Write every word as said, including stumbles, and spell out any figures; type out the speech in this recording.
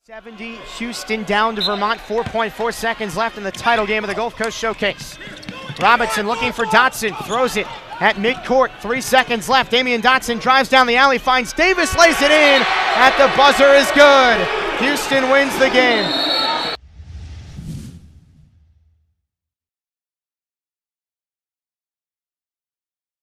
seventy, Houston down to Vermont, four point four seconds left in the title game of the Gulf Coast Showcase. Robinson looking for Dotson, throws it at midcourt, three seconds left. Damian Dotson drives down the alley, finds Davis, lays it in, at the buzzer is good. Houston wins the game.